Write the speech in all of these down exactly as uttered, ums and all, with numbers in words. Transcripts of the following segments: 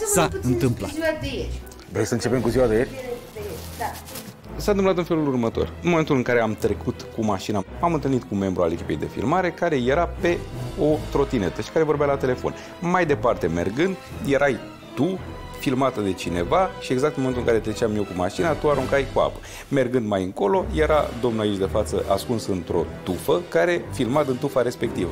s-a întâmplat. Vrei să începem cu ziua de ieri? Da. S-a întâmplat în felul următor. În momentul în care am trecut cu mașina, am întâlnit cu un membru al echipei de filmare care era pe o trotinetă și care vorbea la telefon. Mai departe mergând, erai tu filmată de cineva și exact în momentul în care treceam eu cu mașina, tu aruncai cu apă. Mergând mai încolo, era domnul aici de față ascuns într-o tufă care filma din tufa respectivă.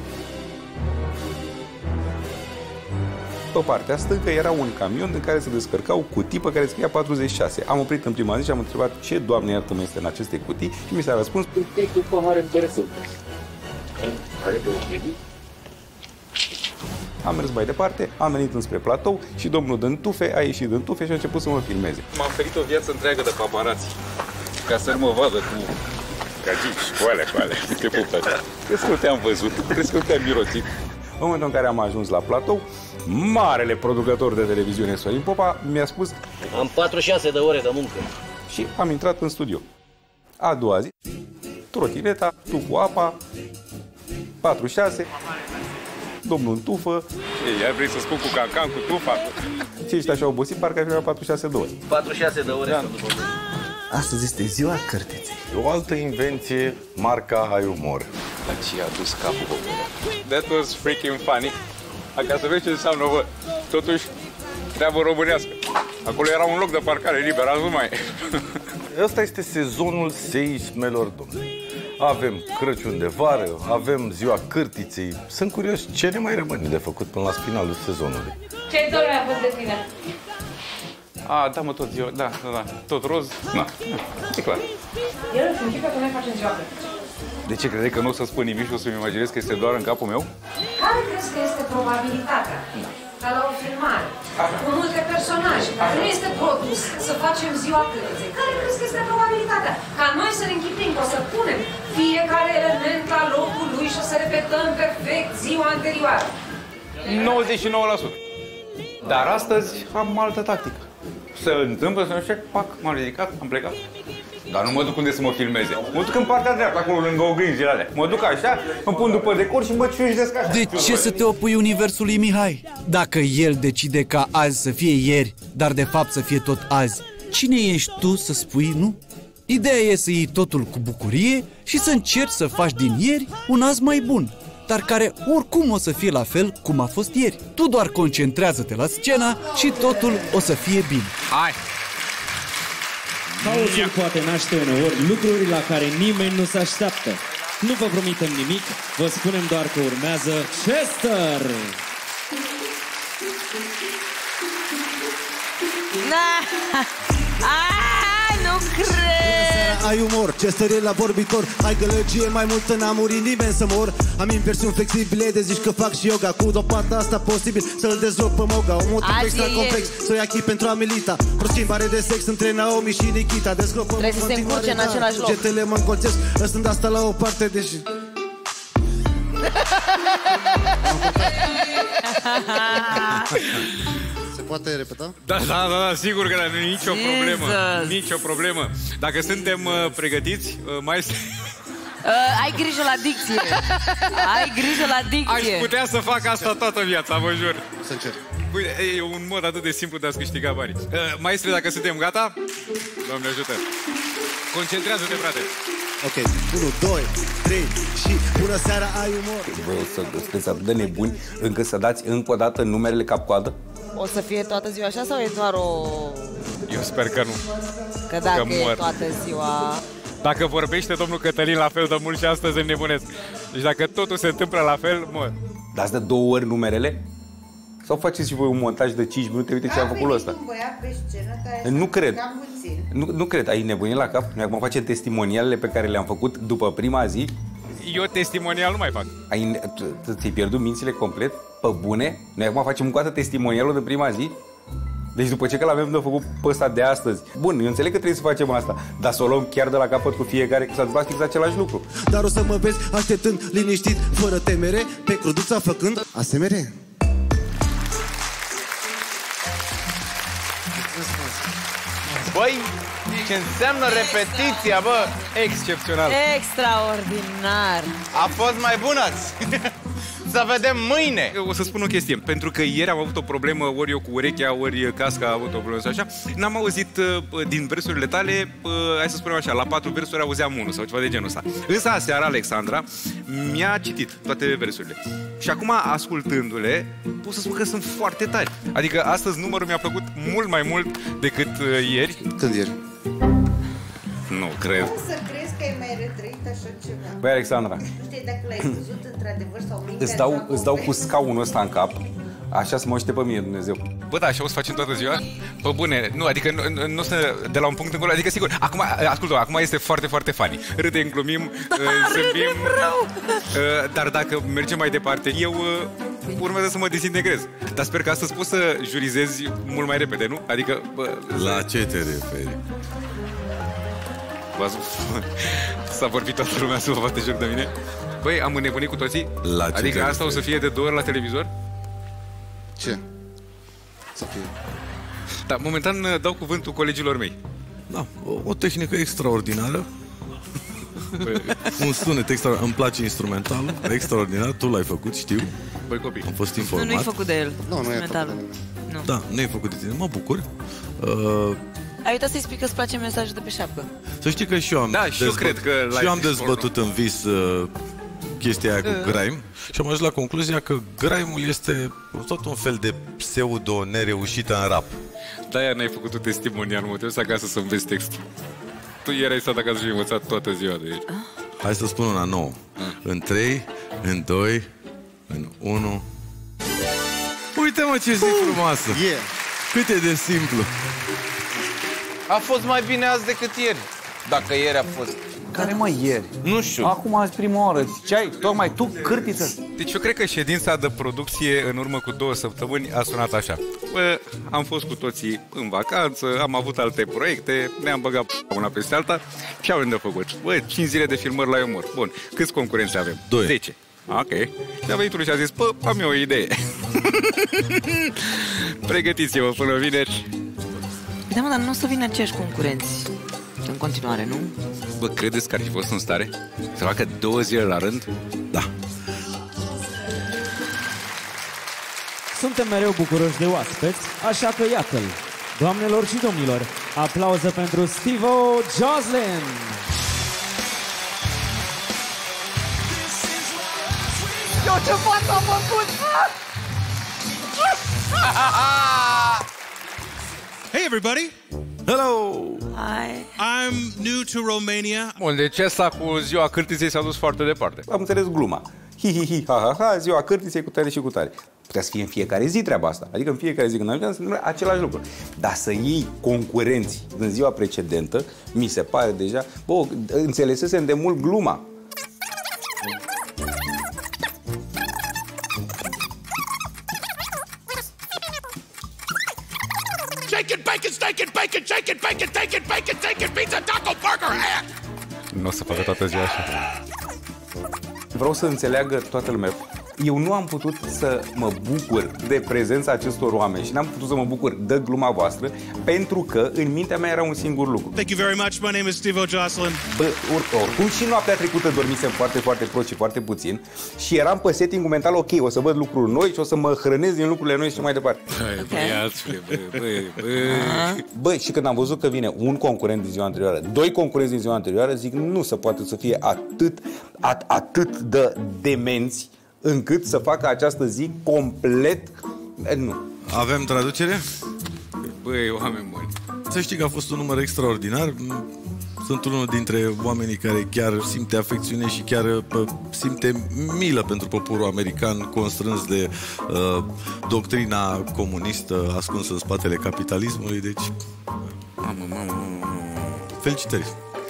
Pe partea stângă era un camion în care se descărcau cutii pe care scria patruzeci și șase. Am oprit în prima zi și am întrebat ce, Doamne iartă-mă, este în aceste cutii și mi s-a răspuns cu pahare în bere său. Am mers mai departe, am venit înspre platou și domnul din tufe a ieșit din tufe și a început să mă filmeze. M-am ferit o viață întreagă de paparații ca să nu mă vadă cu gagici, cu alea, cu alea. Te pup, tata. Crezi că nu te-am văzut, crezi că nu te-am mirosit. În momentul în care am ajuns la platou, marele producător de televiziune Sorin Popa mi-a spus: am patruzeci și șase de ore de muncă. Și am intrat în studio. A doua zi, trotineta, tu cu apa, patruzeci și șase, domnul în tufă. Ei, iar vrei să spun cu cancan, cu tufa? Și ești așa obosit, parcă ai filmat patruzeci și șase de ore. patruzeci și șase de ore. Da. Astăzi este ziua cârtiței. O altă invenție, marca Ai Umor. La ce a dus capul popular? That was freaking funny. Ca să vezi ce înseamnă, bă, totuși, treabă românească. Acolo era un loc de parcare liber, azi nu mai. Ăsta este sezonul seismelor, domnule. Avem Crăciun de vară, avem ziua cârtiței. Sunt curios ce ne mai rămâne de făcut până la finalul sezonului. Ce dor mi-a fost de tine? A, da, mă, tot ziua, da, da, da, tot roz, na, e clar. El își închipe că noi facem ziua cârtiței. De ce credeai că nu o să spun nimic și o să-mi imaginez că este doar în capul meu? Care crezi că este probabilitatea ca la o filmare cu multe personaje, care nu este produs, să facem ziua cârtiței? Care crezi că este probabilitatea ca noi să ne închipim, că o să punem fiecare element la locul lui și o să repetăm perfect ziua anterioară? nouăzeci și nouă la sută. Dar astăzi am altă tactică. Se întâmplă să nu știu, pac, m-am ridicat, am plecat. Dar nu mă duc unde să mă filmeze. Mă duc în partea dreaptă, acolo, lângă oglinzile alea. Mă duc așa, îmi pun după decor și mă ciușdesc așa. De ce să te opui universului Mihai? Dacă el decide ca azi să fie ieri, dar de fapt să fie tot azi, cine ești tu să spui nu? Ideea e să iei totul cu bucurie și să încerci să faci din ieri un azi mai bun, dar care oricum o să fie la fel cum a fost ieri. Tu doar concentrează-te la scena și totul o să fie bine. Hai! Haosul poate naște uneori lucruri la care nimeni nu se așteaptă. Nu vă promitem nimic, vă spunem doar că urmează Chester! Ah, nu cred! Ai umor, Chester e la vorbitor. Ai gălăgie mai mult în a muri nimeni să mor. Am impresiuni flexibile de zici că fac și yoga. Cu dopata asta posibil să-l dezloc pe Moga. Un motiv extra complex, să o ia chi pentru a milita. O schimbare de sex între Naomi și Nikita. Descopăm trebuie să se încurce în același loc. Getele mă încolțesc, lăsând asta la o parte, deși... Se poate repeta? Da, da, da, da, sigur că nu e nicio problemă. Nicio problemă. Dacă suntem uh, pregătiți, uh, mai este... Uh, ai grijă la dicție. Ai grijă la dicție. Aș putea să fac asta toată viața, vă jur. Să încerc. Uite, e un mod atât de simplu de a-ți câștiga banii. Uh, maestre, dacă suntem gata, Doamne ajută. Concentrează-te, frate. Ok, unu, doi, trei și bună seara, Ai Umor. Voi o să sunteți atât de nebuni încât să dați încă o dată numerele cap-coadă? O să fie toată ziua așa sau e doar o... Eu sper că nu. Că dacă că e toată ziua... Dacă vorbește domnul Cătălin la fel de mult și astăzi înnebunesc. Deci dacă totul se întâmplă la fel, mor. Dați de două ori numerele? Sau faceți și voi un montaj de cinci minute? Uite ce am făcut ăsta. Nu cred. Nu, nu cred. Ai nebunit la cap? Noi acum facem testimonialele pe care le-am făcut după prima zi. Eu testimonial nu mai fac. Ai, ți-ai pierdut mințile complet? Pe bune? Noi acum facem încă o dată testimonialul de prima zi? Deci după ce că l-avem de făcut pe ăsta de astăzi. Bun, eu înțeleg că trebuie să facem asta, dar să o luăm chiar de la capăt cu fiecare, că s-a întâmplat fix același lucru. Dar o să mă vezi așteptând, liniștit, fără temere, pe cruduța făcând asemere. Băi, ce înseamnă repetiția, bă? Excepțional. Extraordinar. A fost mai bună azi. să vedem mâine! O să spun o chestie, pentru că ieri am avut o problemă, ori eu cu urechea, ori casca a avut o problemă așa, n-am auzit uh, din versurile tale, uh, hai să spunem așa, la patru versuri auzeam unul sau ceva de genul ăsta. Însă aseară Alexandra mi-a citit toate versurile. Și acum, ascultându-le, pot să spun că sunt foarte tari. Adică astăzi numărul mi-a plăcut mult mai mult decât uh, ieri. Când ieri? Nu, cred. Să crezi că ai mai retrăit așa ceva? Băi, Alexandra, Nu știu dacă l-ai văzut într-adevăr sau minte. îți dau, îți dau cu scaunul ăsta în cap, așa să mă uite pe mine, Dumnezeu. Bă, da, așa o să facem toată ziua? Pe bune, nu, adică nu, nu, nu să de la un punct încolo, adică sigur, acum, ascultă, acum este foarte, foarte funny. Râdem, glumim, da, zâmbim, uh, dar dacă mergem mai departe, eu uh, urmează să mă dezintegrez. Dar sper că astăzi poți să jurizezi mult mai repede, nu? Adică... Bă, la ce te referi? S-a vorbit toată lumea să vă bate joc de mine. Băi, am înnebunit cu toții? La ce adică asta o să fie de două ori la televizor? Ce? Să fie... Da, momentan dau cuvântul colegilor mei. Da, o, o tehnică extraordinară. Un sunet extraordinar. Îmi place instrumentalul, extraordinar. Tu l-ai făcut, știu. Băi, copii. Am fost informat. Nu, nu-i făcut de el. Nu, nu e metalul. Nu. Da, nu e făcut de tine. Mă bucur. Uh, Ai uitat să-i spui că îți place mesajul de pe șapcă. Să știi că și eu am, da, și eu cred că și eu am dezbătut în vis uh, chestia aia cu grime și am ajuns la concluzia că grime-ul este tot un fel de pseudo nereușită în rap. De-aia n-ai făcut un testimonial, mă trebuie să acasă să înveți textul. Tu ieri ai stat acasă și ai învățat toată ziua de aici. Hai să spun una nouă. În trei, în doi, în unu. Uite-mă ce zi frumoasă. Yeah. Cât e de simplu. A fost mai bine azi decât ieri. Dacă ieri a fost. Care mă ieri? Nu știu. Acum azi prima oară. Ce ai? Tocmai tu, cârtiță. Deci eu cred că ședința de producție în urmă cu două săptămâni a sunat așa. Bă, am fost cu toții în vacanță, am avut alte proiecte, ne-am băgat una peste alta și avem de făcut. Bă, cinci zile de filmări la umor. Bun, câți concurenți avem? Doi. zece. Ok. Și a venit unul și a zis, bă, am eu o idee. Pregătiți-vă până vineri. Da, mă, dar nu o să vină aceiași concurenți în continuare, nu? Bă, credeți că ar fi fost în stare să facă două zile la rând? Da. Suntem mereu bucuroși de oaspeți, așa că iată-l. Doamnelor și domnilor, aplauze pentru Steve-O Joslin! Eu ce față am făcut? Hey everybody! Hello! Hi! I'm new to Romania. Bun, deci asta cu ziua cârtiței s-a dus foarte departe. Am înțeles gluma. Hi, hi, hi, ha, ha, ha, ziua cârtiței cu tare și cu tare. Putea să fie în fiecare zi treaba asta. Adică în fiecare zi când am să întâmplă același lucru. Dar să iei concurenții din ziua precedentă, mi se pare deja... Bă, înțelesesem de mult gluma. Shake it, bake it, steak it, bake it, shake it, bake it, take it, bake it, take it, pizza, taco, burger, hat! Nu o să facă toată ziua așa. Vreau să înțeleagă toată lumea. Eu nu am putut să mă bucur de prezența acestor oameni și n-am putut să mă bucur de gluma voastră pentru că în mintea mea era un singur lucru. Thank you very much. My name is Steve-O Joslin. Bă, oricum și noaptea trecută dormisem foarte, foarte prost și foarte puțin și eram pe setting-ul mental, ok, o să văd lucruri noi și o să mă hrănesc din lucrurile noi și mai departe. Băi, băi, băi, băi. Băi, și când am văzut că vine un concurent din ziua anterioară, doi concurenți din ziua anterioară, zic, nu se poate să fie atât, at, atât de demenți încât să facă această zi complet... Nu. Avem traducere? Băi, oameni buni. Să știi că a fost un număr extraordinar. Sunt unul dintre oamenii care chiar simte afecțiune și chiar simte milă pentru poporul american constrâns de uh, doctrina comunistă ascunsă în spatele capitalismului. Deci, mamă, mamă, felicitări!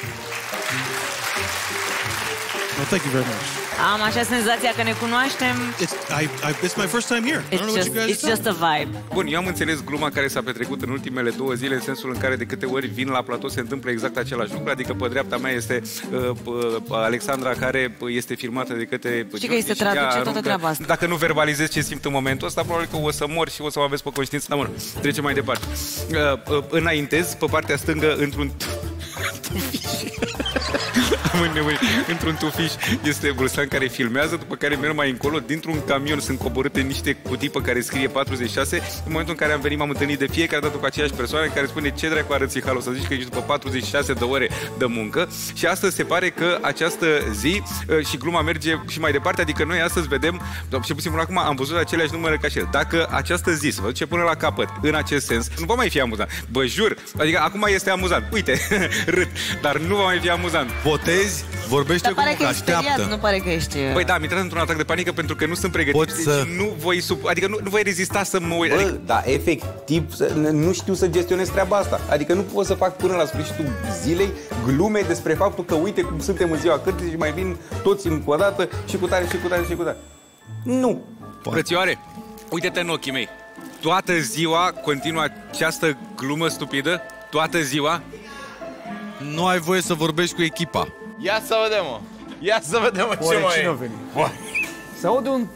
Well, thank you very much. Am așa senzația că ne cunoaștem. It's, I, I, it's my first time here. I don't know what you guys It's just a vibe. Bun, eu am înțeles gluma care s-a petrecut în ultimele două zile, în sensul în care de câte ori vin la platou se întâmplă exact același lucru, adică pe dreapta mea este uh, uh, Alexandra, care este filmată de către... Știi că este traduce toată treaba asta. Dacă nu verbalizez ce simt în momentul ăsta, probabil că o să mor și o să mă aveți pe conștiință. Da, mă, trecem mai departe. Uh, uh, înaintez pe partea stângă într-un... rămân nebuni. Într-un tufiș este Bruslan care filmează, după care merg mai încolo, dintr-un camion sunt coborâte niște cutii pe care scrie patruzeci și șase. În momentul în care am venit m-am întâlnit de fiecare dată cu aceeași persoană care spune ce dracu arăți halul, să zici că ești după patruzeci și șase de ore de muncă. Și astăzi se pare că această zi și gluma merge și mai departe, adică noi astăzi vedem, cel puțin până acum am văzut aceleași numere ca și el. Dacă această zi se va duce până la capăt în acest sens, nu va mai fi amuzant. Bă, jur, adică acum este amuzant. Uite, râd, dar nu va mai fi amuzant. Votezi, vorbește cu munca, așteaptă. Nu pare că ești... Băi, da, am intrat într-un atac de panică pentru că nu sunt pregătit. Pot să... Deci nu voi sub... Adică nu, nu voi rezista să mă uit. Bă, adică... da, efectiv, nu știu să gestionez treaba asta. Adică nu pot să fac până la sfârșitul zilei glume despre faptul că uite cum suntem în ziua cărții și mai vin toți încă o dată și cu tare și cu tare și cu tare. Nu. Frățioare, uite-te în ochii mei. Toată ziua continuă această glumă stupidă? Toată ziua? Nu ai voie să vorbești cu echipa. Ia să vedem, mă. Ia să vedem, mă, ce mai e. Să aud un...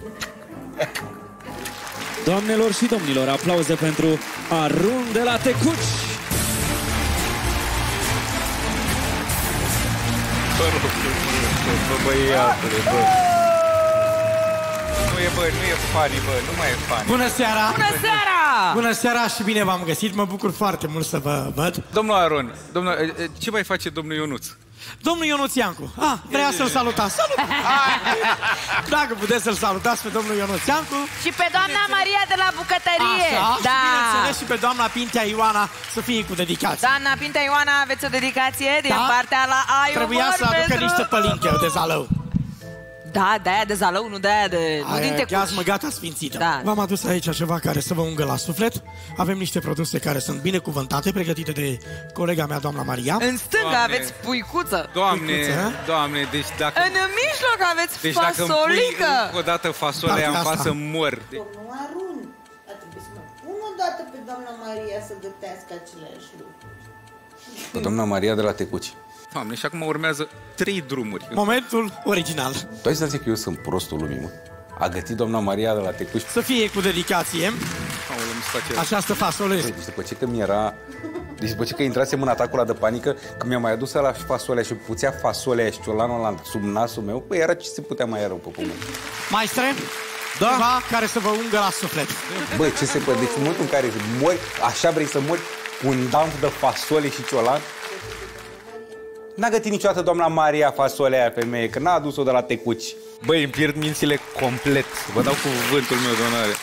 Doamnelor și domnilor, aplauze pentru Arun de la Tecuci. Bă, bă, băiatule, bă. Nu e, bă, nu e funny, bă, nu mai e funny. Bună seara! Bună seara! Bună seara și bine v-am găsit, mă bucur foarte mult să vă văd. Domnul Aron, domnul, ce mai face domnul Ionuț? Domnul Ionuț Iancu. Ah, vrea să-l salutați. Salut! Dacă puteți să-l salutați pe domnul Ionuț Iancu. Și pe doamna Maria de la bucătărie. Așa, da. Și bineînțeles și pe doamna Pintea Ioana să fie cu dedicație. Doamna Pintea Ioana, aveți o dedicație din Da? partea la Ai Trebuia Umor să aducă pentru... niște pălinche de zalău. Da, de-aia de zalău, nu de-aia de... Nu din Tecuci. Gheazmă gata sfințită. Da. V-am adus aici ceva care să vă ungă la suflet. Avem niște produse care sunt binecuvântate, pregătite de colega mea, doamna Maria. În stânga Doamne. aveți puicuță. Doamne, Puicuță. doamne, deci dacă... În mijloc aveți Deci dacă îmi pui fasolică. încă o dată fasolea în Partea asta. față, mor. Domnul Arun, a trebuit să mă pun o dată pe doamna Maria să gătească aceleași lucruri. Pe doamna Maria de la Tecuci. Doamne, și acum urmează trei drumuri. Momentul original. Tu ai să zic că eu sunt prostul lumii, mă. A gătit doamna Maria de la Tecuci. Să fie cu dedicație. Aoleu, mi se face... Această fasole. Deci după ce că mi-era... Deci după ce că intrasem în atacul ăla de panică, că mi-a mai adus la fasolea și puțea fasolea și ciolanul ăla sub nasul meu, băi, era ce se putea mai rău pe pământ. Maestre? Da? Ceva care să vă ungă la suflet. Băi, ce se poate? Deci în momentul în care mori, așa vrei să mori cu un damp de fasole și ciolan? N-a gătit niciodată doamna Maria fasolea aia, femeie, că n-a adus-o de la Tecuci. Băi, îmi pierd mințile complet. Vă dau cuvântul meu de onoare.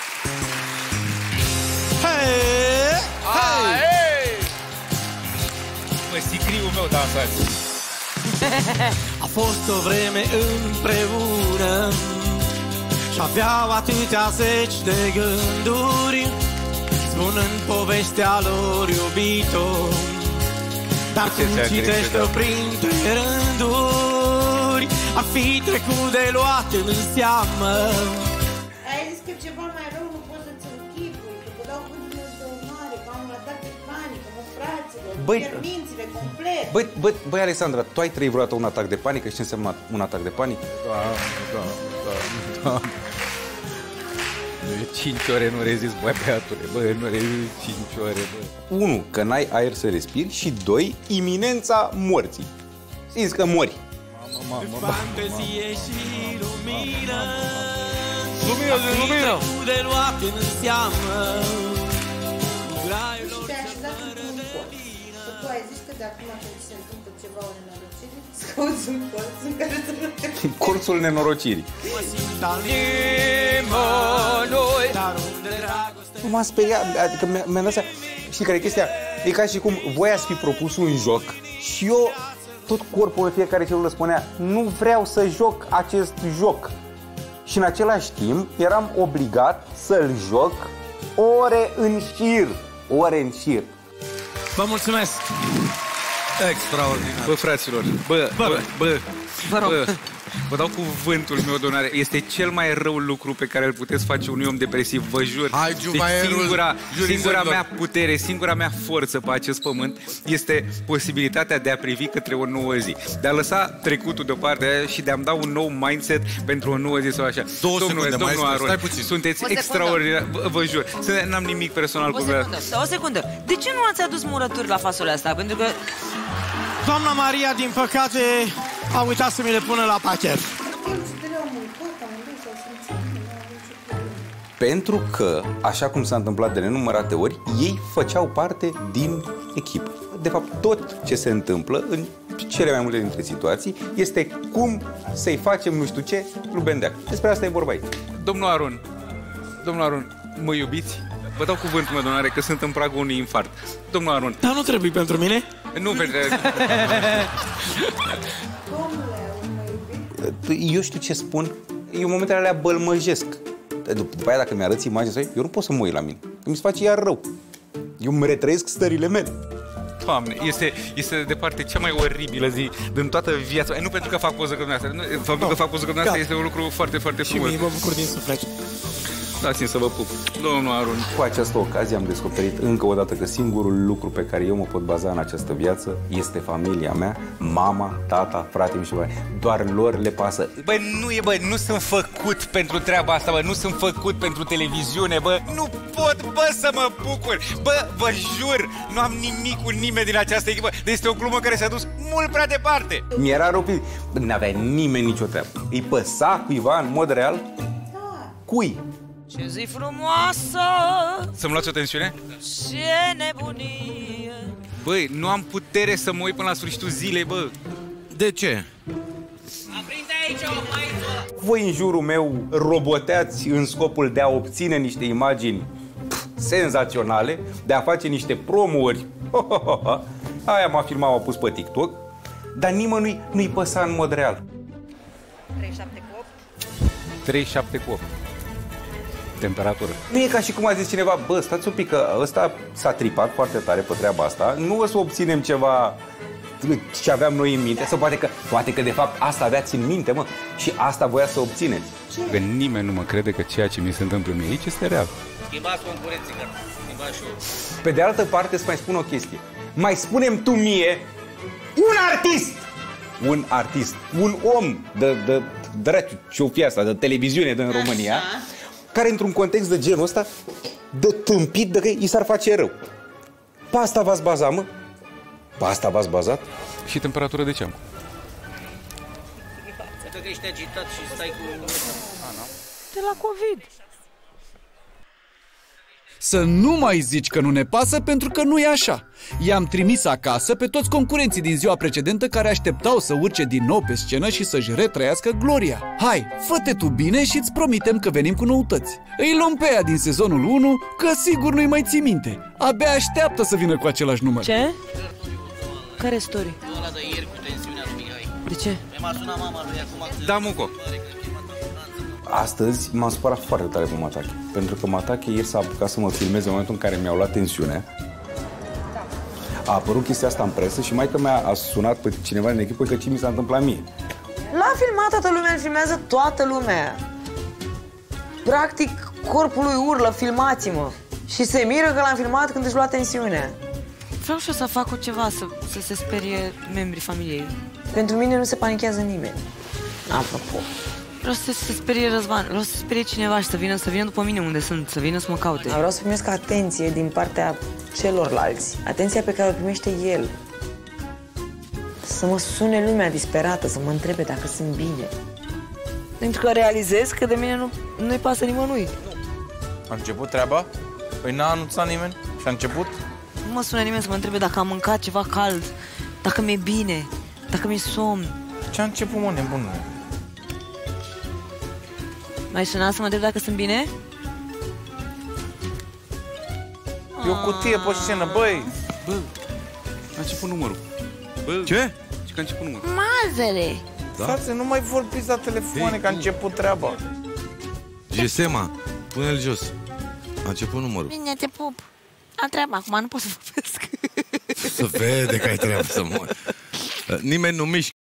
Hei! Hei! Bă, sicriul meu dansați. A fost o vreme împreună și aveau atâtea zeci de gânduri, spunând povestea lor iubito. Dar cum citește-o printre rânduri, ar fi trecut de luat în seamă. Ai zis că ceva mai rău nu poți să-ți închipui, că vă dau cuvântul de onoare, că am un atac de panică, mă, fraților, Băi, pierd mințile complet. Băi, băi, băi, Alexandra, tu ai trăit vreodată un atac de panică? Și ce înseamnă un atac de panică? Da, da, da, da. cinci ore nu rezist, băi, băiatule, bă, nu rezist cinci ore, bă. Unu, că n-ai aer să respiri și doi, iminența morții. Simți că mori. Mamă, mamă, mamă. Fantezie și lumină, Lumină, lumină! de luat în seamă. Și te-ai așezat într-un colț. Că tu ai zis că de acum când se întâmplă ceva o nenorocire, să cauți un colț în care să nu te... Colțul nenorocirii. Mă simt al Nimănui! dar unde dragoste... Nu m-a speriat, adică mi-a, mi-a dat seama. Știi care e chestia? E ca și cum voi ați fi propus un joc și eu, tot corpul de fiecare celulă spunea, nu vreau să joc acest joc. Și în același timp eram obligat să-l joc ore în șir. Ore în șir. Vă mulțumesc! Extraordinar. Bă, fraților, bă, bă, bă, bă, Vă rog. bă, vă dau cuvântul meu de onoare. Este cel mai rău lucru pe care îl puteți face unui om depresiv, vă jur. Hai, Deci Giubaierul singura, singura jurizărilor. mea putere, singura mea forță pe acest pământ este posibilitatea de a privi către o nouă zi. De a lăsa trecutul deoparte și de a-mi da un nou mindset pentru o nouă zi sau așa. Două Domnule, secunde, domnul maestru, Aron, stai puțin. sunteți O secundă. extraordinar, vă, vă jur. Să- N-am nimic personal O cu secundă, o secundă. De ce nu ați adus murături la fasolea asta? Pentru că... Doamna Maria, din păcate, a uitat să mi le pună la pachet. Pentru că, așa cum s-a întâmplat de nenumărate ori, ei făceau parte din echipă. De fapt, tot ce se întâmplă în cele mai multe dintre situații este cum să-i facem nu știu ce lui Bendeac. Despre asta e vorba aici. Domnul Aron, domnul Aron, mă iubiți? Vă dau cuvântul meu, domnule, că sunt în pragul unui infart. Domnul Aron. Dar nu trebuie pentru mine? Nu, pentru... Eu știu ce spun. Eu în momentele alea bălmăjesc. După aia, dacă mi-arăți imagini, eu nu pot să mă uit la mine. Că mi se face iar rău. Eu îmi retrăiesc stările mele. Doamne, este, este de departe cea mai oribilă zi din toată viața. Nu pentru că fac poză cu dumneavoastră. Nu, faptul că fac poză cu dumneavoastră este un lucru foarte, foarte frumos. Și mie mă bucur din suflet. Dați-mi să vă pup. Domnul Aron. Cu această ocazie am descoperit încă o dată că singurul lucru pe care eu mă pot baza în această viață este familia mea, mama, tata, frate și mai. Doar lor le pasă. Bă, nu e, bă, nu sunt făcut pentru treaba asta, bă, nu sunt făcut pentru televiziune, bă. Nu pot, bă, să mă bucur. Bă, vă jur, nu am nimic cu nimeni din această echipă. Deci este o glumă care s-a dus mult prea departe. Mi-era rău, n-avea nimeni nicio treabă. Îi păsa cuiva în mod real? Cui? Ce zi frumoasă! Să-mi luați o tensiune? Ce nebunie! Băi, nu am putere să mă uit până la sfârșitul zilei, bă. De ce? Aprinde aici o maiță! Voi în jurul meu roboteați în scopul de a obține niște imagini pf, senzaționale, de a face niște promouri. Aia m-a filmat, m-a pus pe TikTok, dar nimănui nu-i păsa în mod real. trei șapte cu opt. trei șapte cu opt. Temperatură. Nu e ca și cum a zis cineva, bă, stați un pic, că ăsta s-a tripat foarte tare pe treaba asta, nu o să obținem ceva ce aveam noi în minte, sau poate că, poate că de fapt asta aveați în minte, mă, și asta voia să obțineți. Că nimeni nu mă crede că ceea ce mi se întâmplă mie aici este real. Schimbați concurenții, că schimbați și eu. Pe de altă parte, să mai spun o chestie. Mai spunem tu mie, un artist, un artist, un om de, de, de ce-o fi asta, de televiziune din România, așa, care într-un context de genul ăsta, de tâmpit, de că i s-ar face rău. Pe asta v-ați bazat, mă? Pe asta v-ați bazat? Și temperatură de ce am? Cred că ești agitat și stai cu... De la COVID. Să nu mai zici că nu ne pasă, pentru că nu e așa. I-am trimis acasă pe toți concurenții din ziua precedentă care așteptau să urce din nou pe scenă și să-și retrăiască gloria. Hai, fă-te tu bine și îți promitem că venim cu noutăți. Îi luăm pe aia din sezonul unu, că sigur nu-i mai ții minte. Abia așteaptă să vină cu același număr. Ce? Care story? Ăla de ieri cu tensiunea lui Mihai. De ce? Mi-a sunat mama lui acum. Da, Muco. Astăzi m-am supărat foarte tare pe Matache, pentru că Matache ieri s-a apucat să mă filmeze în momentul în care mi-au luat tensiunea. A apărut chestia asta în presă și maică mea a sunat pe cineva din echipă că ce mi s-a întâmplat mie. L-a filmat toată lumea, îl filmează toată lumea. Practic, corpul lui urlă, filmați-mă. Și se miră că l-am filmat când își lua tensiunea. Vreau și eu să fac ceva, să, să se sperie membrii familiei. Pentru mine nu se panichează nimeni. Apropo. Vreau să se sperie Răzvan, vreau să se sperie cineva și să vină, să vină după mine unde sunt, să vină să mă caute. Vreau să primesc atenție din partea celorlalți. Atenția pe care o primește el. Să mă sune lumea disperată, să mă întrebe dacă sunt bine. Pentru că realizez că de mine nu, nu-i pasă nimănui. A început treaba? Păi n-a anunțat nimeni și a început? Nu mă sună nimeni să mă întrebe dacă am mâncat ceva cald, dacă mi-e bine, dacă mi-e somn. Ce a început, mă, nebunule? M-ai sunat să mă întreb dacă sunt bine? E o cutie pe scenă, băi! Bă, a început numărul. Bă, ce? Ce că a început numărul? Mazăre! Da? Frate, nu mai vorbiți la telefoane, că a început treaba. Gesema, pune-l jos. A început numărul. Bine, te pup. Am treabă acum, nu pot să vorbesc. Să vede că ai treabă să mori. Nimeni nu mișcă.